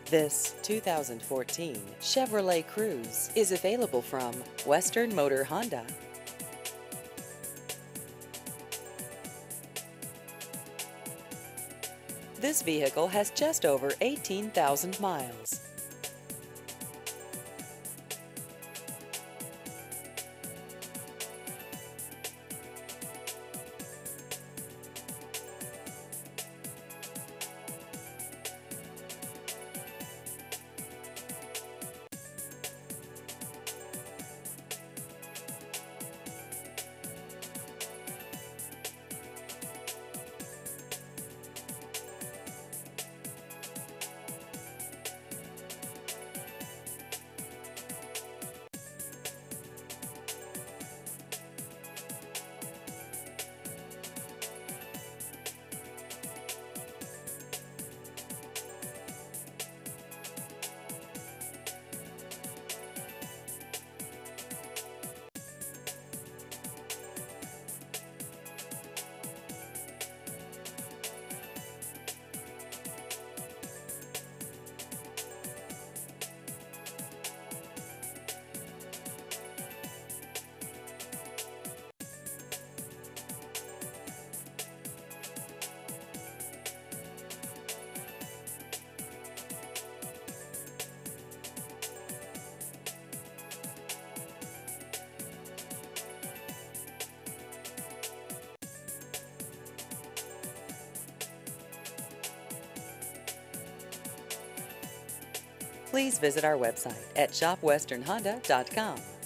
This 2014 Chevrolet Cruze is available from Western Motor Honda. This vehicle has just over 18,000 miles. Please visit our website at shopwesternhonda.com.